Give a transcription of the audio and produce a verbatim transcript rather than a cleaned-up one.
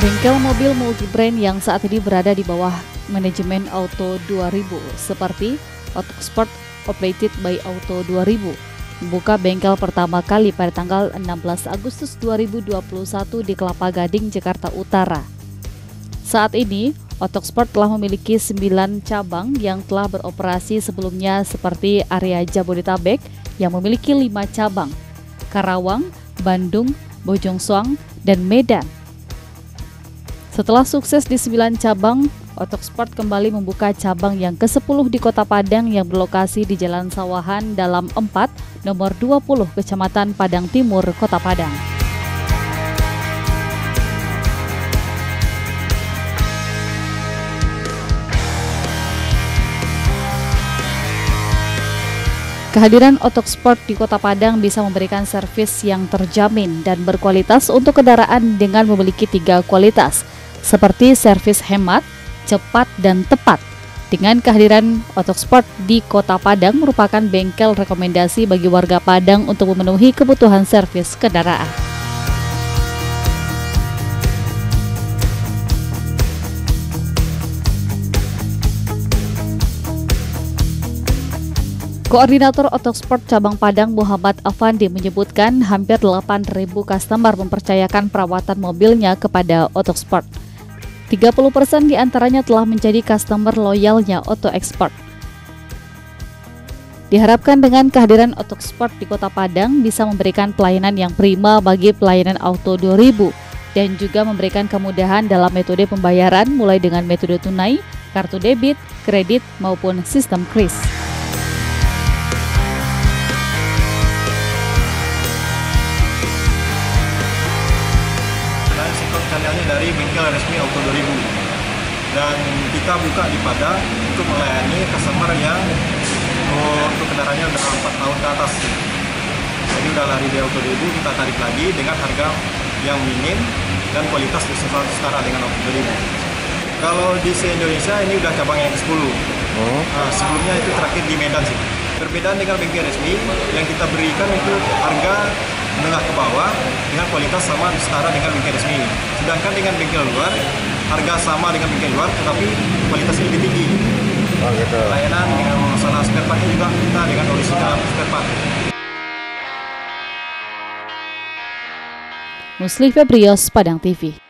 Bengkel mobil multi-brand yang saat ini berada di bawah manajemen Auto dua ribu seperti Autosport Operated by Auto dua ribu membuka bengkel pertama kali pada tanggal enam belas Agustus dua ribu dua puluh satu di Kelapa Gading, Jakarta Utara. Saat ini, Autosport telah memiliki sembilan cabang yang telah beroperasi sebelumnya seperti area Jabodetabek yang memiliki lima cabang, Karawang, Bandung, Bojongsoang, dan Medan. Setelah sukses di sembilan cabang, Autosport kembali membuka cabang yang kesepuluh di Kota Padang yang berlokasi di Jalan Sawahan Dalam empat, nomor dua puluh, Kecamatan Padang Timur, Kota Padang. Kehadiran Autosport di Kota Padang bisa memberikan servis yang terjamin dan berkualitas untuk kendaraan dengan memiliki tiga kualitas, seperti servis hemat, cepat, dan tepat. Dengan kehadiran Autosport di Kota Padang merupakan bengkel rekomendasi bagi warga Padang untuk memenuhi kebutuhan servis kendaraan. Koordinator Autosport Cabang Padang Muhammad Afandi menyebutkan hampir delapan ribu customer mempercayakan perawatan mobilnya kepada Autosport. tiga puluh persen diantaranya telah menjadi customer loyalnya Auto Export. Diharapkan dengan kehadiran Autosport di Kota Padang bisa memberikan pelayanan yang prima bagi pelayanan Auto dua ribu dan juga memberikan kemudahan dalam metode pembayaran mulai dengan metode tunai, kartu debit, kredit, maupun sistem kris. Channelnya dari bengkel resmi Auto dua ribu, dan kita buka di Padang untuk melayani customer yang oh, untuk kendaraannya udah empat tahun ke atas. Jadi udah lari di Auto dua ribu, kita tarik lagi dengan harga yang minim dan kualitas setara dengan Auto dua ribu. Kalau di se-Indonesia ini udah cabang yang ke sepuluh. Oh. Nah, sebelumnya itu terakhir di Medan sih. Perbedaan dengan bengkel resmi yang kita berikan itu harga menengah ke bawah dengan kualitas sama setara dengan bengkel resmi. Sedangkan dengan bengkel luar, harga sama dengan bengkel luar tetapi kualitasnya lebih tinggi. Oh, gitu. Layanan dengan masalah spare part juga kita dengan original spare part. Musli Febrios, Padang T V.